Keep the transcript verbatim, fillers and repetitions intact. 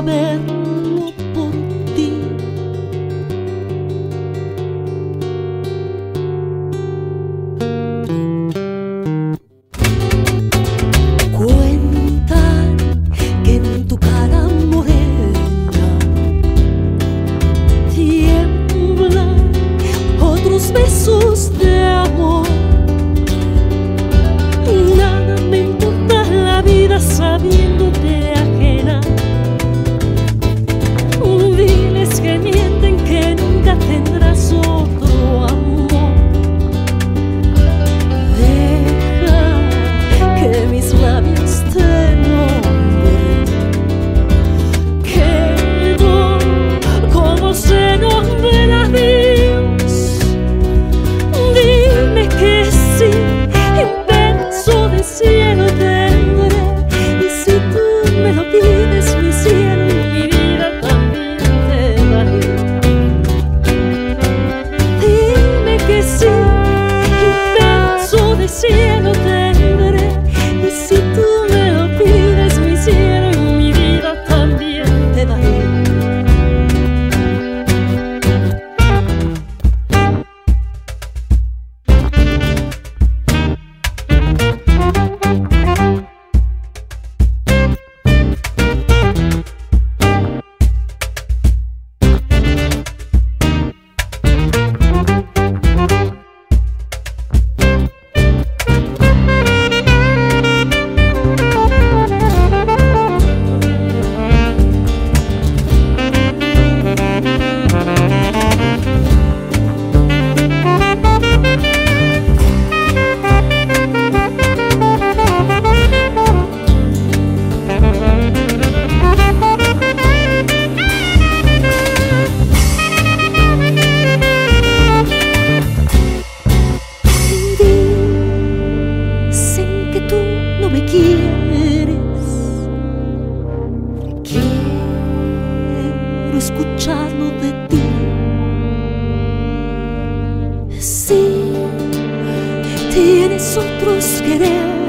saberlo por ti. Cuentan que en tu cara morena tiemblan otros besos de amor. Nada me importa la vida sabiéndote ajena. Diles que mienten, que nunca tendrás otro amor. Deja que mis labios te nombren, quedo como se nombra a Dios. Dime que sí, un pedazo de cielo tendré, y si tú me lo pides, mi cielo y mi vida también te daré. Dime que sí, un pedazo de cielo tendré, y si tú me lo pides, mi cielo y mi vida también te daré. Dicen que tú no me quieres. Quiero escucharlo de ti. Sí, tienes otros quereres.